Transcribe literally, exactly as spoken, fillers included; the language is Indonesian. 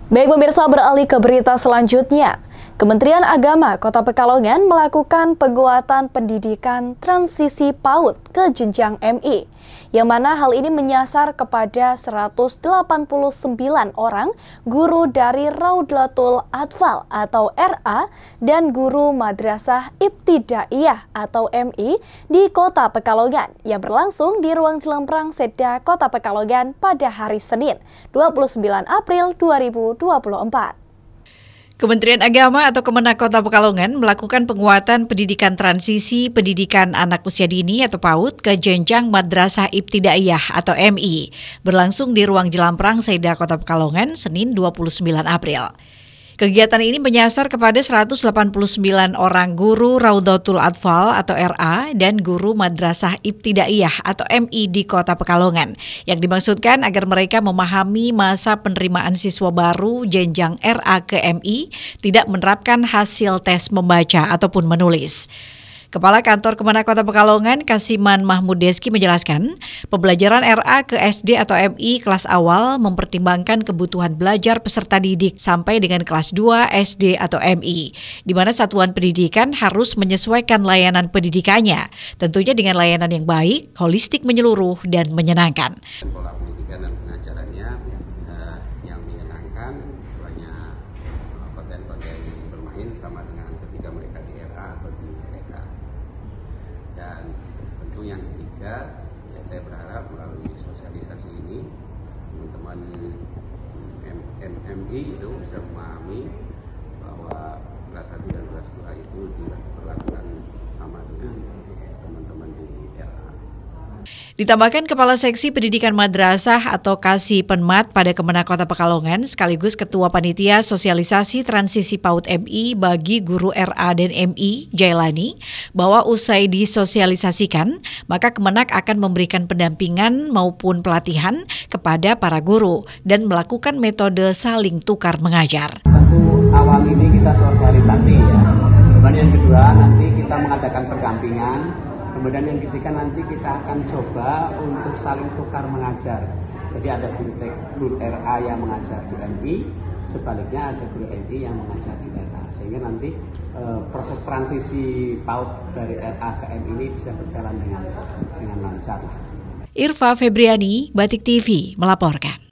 Baik pemirsa, beralih ke berita selanjutnya. Kementerian Agama Kota Pekalongan melakukan penguatan pendidikan transisi PAUD ke jenjang M I, yang mana hal ini menyasar kepada seratus delapan puluh sembilan orang guru dari Raudlatul Atfal atau R A dan guru Madrasah Ibtidaiyah atau M I di Kota Pekalongan yang berlangsung di Ruang Jelamprang Seda Kota Pekalongan pada hari Senin, dua puluh sembilan April dua ribu dua puluh empat. Kementerian Agama atau Kemenak Kota Pekalongan melakukan penguatan pendidikan transisi pendidikan anak usia dini atau PAUD ke jenjang Madrasah Ibtidaiyah atau M I, berlangsung di Ruang Jelamprang Seda Kota Pekalongan, Senin dua puluh sembilan April. Kegiatan ini menyasar kepada seratus delapan puluh sembilan orang guru Raudlatul Atfal atau R A dan guru Madrasah Ibtidaiyah atau M I di Kota Pekalongan, yang dimaksudkan agar mereka memahami masa penerimaan siswa baru jenjang R A ke M I tidak menerapkan hasil tes membaca ataupun menulis. Kepala Kantor Kemenak Kota Pekalongan, Kasiman Mahmud Deski menjelaskan, pembelajaran R A ke S D atau M I kelas awal mempertimbangkan kebutuhan belajar peserta didik sampai dengan kelas dua S D atau M I, di mana satuan pendidikan harus menyesuaikan layanan pendidikannya, tentunya dengan layanan yang baik, holistik menyeluruh, dan menyenangkan. Pola pendidikan dan pengajarannya eh, yang menyenangkan, banyak konten-konten bermain sama dengan ketika mereka di R A atau di T K. Dan tentu yang ketiga, ya saya berharap melalui sosialisasi ini teman-teman M I itu bisa memahami bahwa kelas satu dan kelas dua itu diperlakukan sama dengan teman-teman di R A. Ditambahkan Kepala Seksi Pendidikan Madrasah atau Kasih Penmat pada Kemenak Kota Pekalongan sekaligus Ketua Panitia Sosialisasi Transisi PAUD M I bagi guru R A dan M I, Jailani, bahwa usai disosialisasikan, maka Kemenak akan memberikan pendampingan maupun pelatihan kepada para guru dan melakukan metode saling tukar mengajar. Tentu awal ini kita sosialisasi ya. Kemudian yang kedua nanti kita mengadakan pendampingan. Kemudian yang ketiga nanti kita akan coba untuk saling tukar mengajar. Jadi ada guru, guru R A yang mengajar di M I, sebaliknya ada guru M I yang mengajar di R A. Sehingga nanti e, proses transisi PAUD dari R A ke M I ini bisa berjalan dengan dengan lancar. Irfa Febriani, Batik T V melaporkan.